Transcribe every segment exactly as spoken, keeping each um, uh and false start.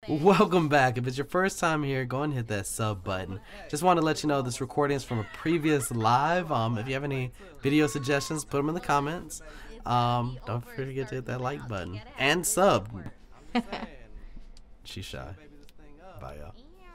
Welcome back. If it's your first time here, go and hit that sub button. Just want to let you know this recording is from a previous live. Um, if you have any video suggestions, put them in the comments. Um, don't forget to hit that like button and sub. She's shy. Bye, y'all.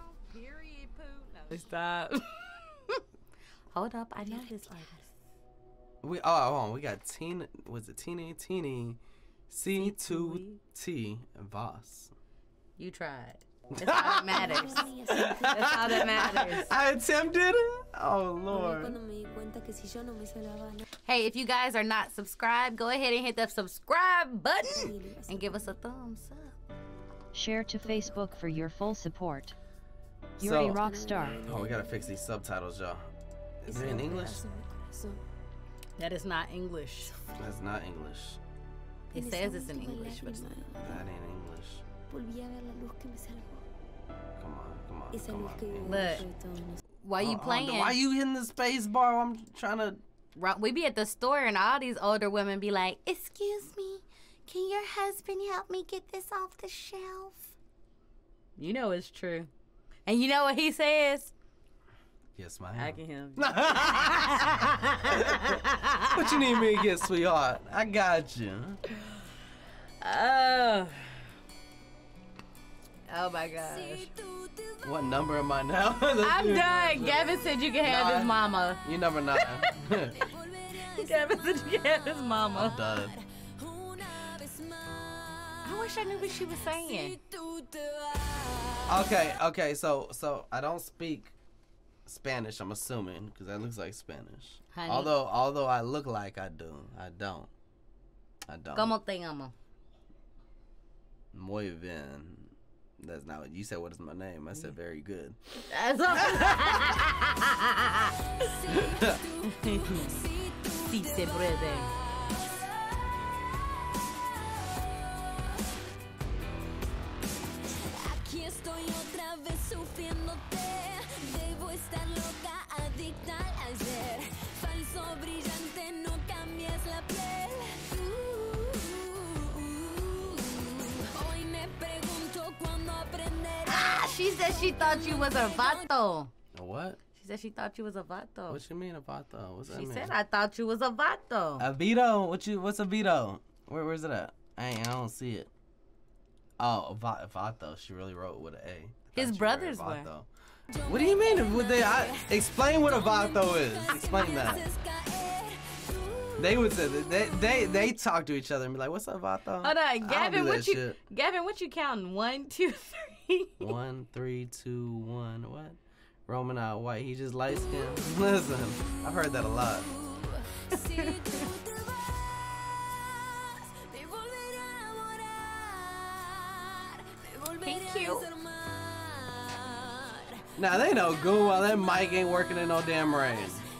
Stop. Hold up, I know this artist. We oh, hold on. We got TINI. Was it TINI? TINI. Si Tu Te Vas. You tried. That's all that matters. That's all that matters. I attempted. Oh Lord. Hey, if you guys are not subscribed, go ahead and hit the subscribe button and give us a thumbs up. Share to Facebook for your full support. You're So, a rock star. Oh, we gotta fix these subtitles, y'all. Is it in English? That is not English. That's not English. It says it's in English, but it's not. That ain't English. Come on, come on, come on. But why you Oh, oh, playing? why you hitting the space bar? I'm trying to. We be at the store and all these older women be like, "Excuse me, can your husband help me get this off the shelf?" You know it's true. And you know what he says? Yes, ma'am. I can help you. What you need me to get, sweetheart? I got you. Oh. Oh my gosh. What number am I now? I'm done. Gavin said you can have Nah. his mama. You never know. Gavin said you can have his mama. I'm done. I wish I knew what she was saying. Okay, okay, so so I don't speak Spanish, I'm assuming, because that looks like Spanish. Honey. Although although I look like I do. I don't. I don't. ¿Cómo te llamo? Muy bien. That's not what you said. What is my name? I said very good. That's all. Si te puede. She said she thought you was a vato. A what? She said she thought you was a vato. What you mean a vato? What's that She mean? said I thought you was a vato. A Vito? What you? What's a Vito? Where where's it at? I ain't, I don't see it. Oh, a va vato. She really wrote with an A. I His thought you brothers wrote were. vato. What do you mean? Would they? I, explain what a vato is. Explain that. They would say that they they they talk to each other and be like, "What's up, vato?" Hold on, Gavin. What you? Shit. Gavin, what you counting? One, two, three. One, three, two, one. What? Roman out white. He just light skinned. Listen, I've heard that a lot. He cute. Now they know good while that mic ain't working in no damn rain.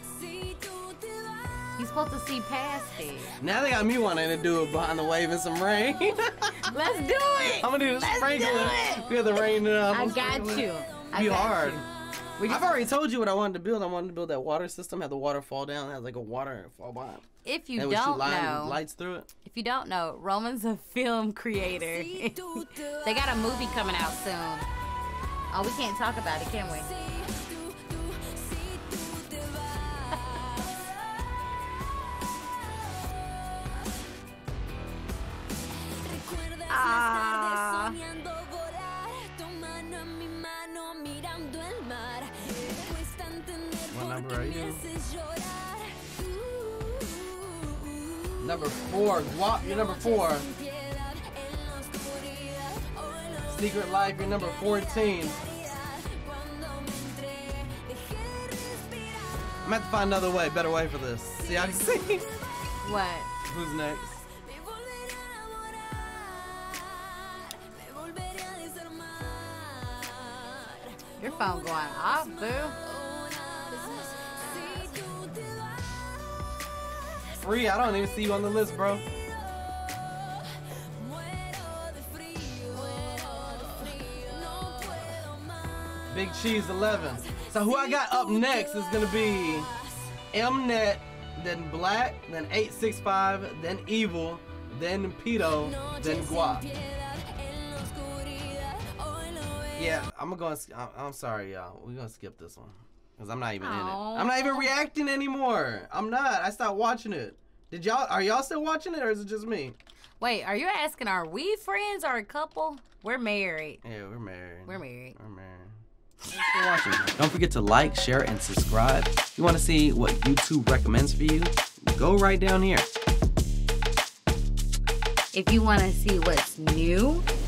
You supposed to see past it. Now they got me wanting to do it behind the wave in some rain. Let's do it. I'm gonna do the Let's sprinkling. do it. Feel the rain up. I got you. I Be got hard. you. I've already told you what I wanted to build. I wanted to build that water system, have the water fall down, have like a water fall by. If you and we shoot don't line know, lights through it. if you don't know, Roman's a film creator. They got a movie coming out soon. Oh, we can't talk about it, can we? Ah. What number are you? Number four. Guap, you're number four. Secret Life, you're number fourteen. I'm gonna have to find another way, better way for this. See how you see? What? Who's next? Your phone going off, boo. Free, I don't even see you on the list, bro. Big Cheese eleven. So who I got up next is gonna be Mnet, then Black, then eight six five, then Evil, then Pito, then Guap. Yeah, I'm gonna go. And, I'm, I'm sorry, y'all. We're gonna skip this one because I'm not even Aww. in it. I'm not even reacting anymore. I'm not. I stopped watching it. Did y'all? Are y'all still watching it, or is it just me? Wait, are you asking? Are we friends or a couple? We're married. Yeah, we're married. We're married. We're married. Thanks for watching. Don't forget to like, share, and subscribe. If you want to see what YouTube recommends for you, go right down here. If you want to see what's new